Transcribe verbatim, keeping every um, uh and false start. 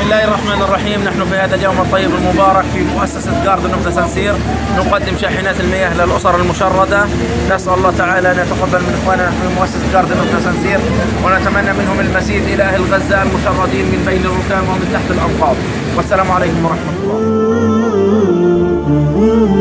الله الرحمن الرحيم. نحن في هذا اليوم الطيب المبارك في مؤسسة جاردن اوف ذا سانسير نقدم شاحنات المياه للأسر المشردة. نسأل الله تعالى أن يتقبل من إخواننا في مؤسسة جاردن اوف ذا سانسير، ونتمنى منهم المزيد إلى أهل غزة المشردين من بين الركام ومن تحت الأنقاض. والسلام عليكم ورحمة الله.